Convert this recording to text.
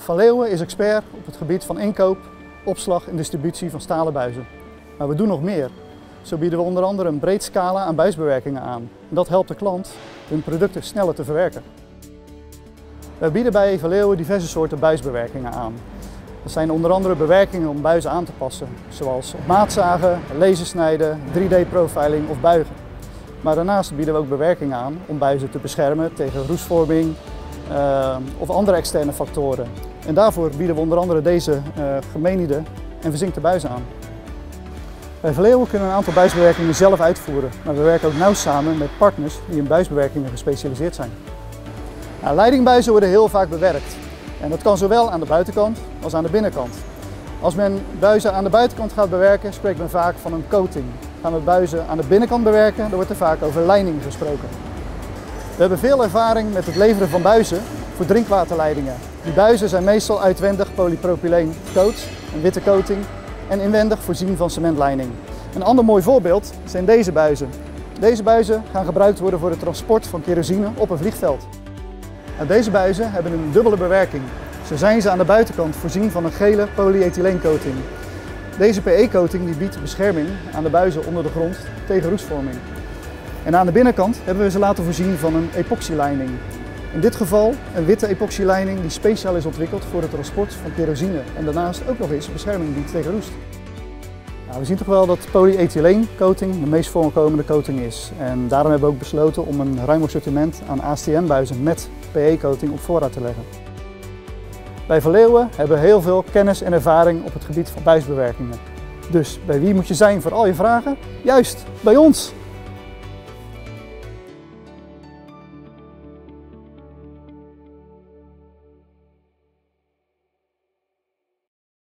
Van Leeuwen is expert op het gebied van inkoop, opslag en distributie van stalen buizen. Maar we doen nog meer. Zo bieden we onder andere een breed scala aan buisbewerkingen aan. En dat helpt de klant hun producten sneller te verwerken. We bieden bij Van Leeuwen diverse soorten buisbewerkingen aan. Dat zijn onder andere bewerkingen om buizen aan te passen, zoals op maat zagen, lasersnijden, 3D-profiling of buigen. Maar daarnaast bieden we ook bewerkingen aan om buizen te beschermen tegen roestvorming of andere externe factoren. En daarvoor bieden we onder andere deze gemeenide en verzinkte buizen aan. Bij Van Leeuwen kunnen we een aantal buisbewerkingen zelf uitvoeren, maar we werken ook nauw samen met partners die in buisbewerkingen gespecialiseerd zijn. Nou, leidingbuizen worden heel vaak bewerkt en dat kan zowel aan de buitenkant als aan de binnenkant. Als men buizen aan de buitenkant gaat bewerken, spreekt men vaak van een coating. Gaan we buizen aan de binnenkant bewerken, dan wordt er vaak over lijning gesproken. We hebben veel ervaring met het leveren van buizen voor drinkwaterleidingen. Die buizen zijn meestal uitwendig polypropyleen coat, een witte coating, en inwendig voorzien van cementlijning. Een ander mooi voorbeeld zijn deze buizen. Deze buizen gaan gebruikt worden voor het transport van kerosine op een vliegveld. En deze buizen hebben een dubbele bewerking. Zo zijn ze aan de buitenkant voorzien van een gele polyethyleencoating. Deze PE-coating biedt bescherming aan de buizen onder de grond tegen roestvorming. En aan de binnenkant hebben we ze laten voorzien van een epoxylijning. In dit geval een witte epoxylijning die speciaal is ontwikkeld voor het transport van kerosine en daarnaast ook nog eens bescherming biedt tegen roest. Nou, we zien toch wel dat polyethyleencoating de meest voorkomende coating is. En daarom hebben we ook besloten om een ruim assortiment aan ASTM-buizen met PE-coating op voorraad te leggen. Bij Van Leeuwen hebben we heel veel kennis en ervaring op het gebied van buisbewerkingen. Dus bij wie moet je zijn voor al je vragen? Juist, bij ons!